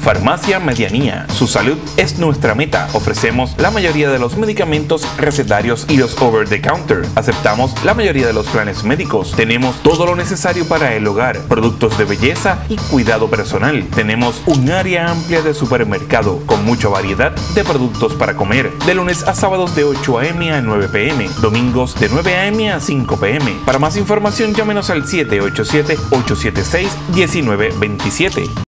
Farmacia Medianía. Su salud es nuestra meta. Ofrecemos la mayoría de los medicamentos recetarios y los over the counter. Aceptamos la mayoría de los planes médicos. Tenemos todo lo necesario para el hogar, productos de belleza y cuidado personal. Tenemos un área amplia de supermercado con mucha variedad de productos para comer. De lunes a sábados de 8 a.m. a 9 p.m. Domingos de 9 a.m. a 5 p.m. Para más información llámenos al 787-876-1927.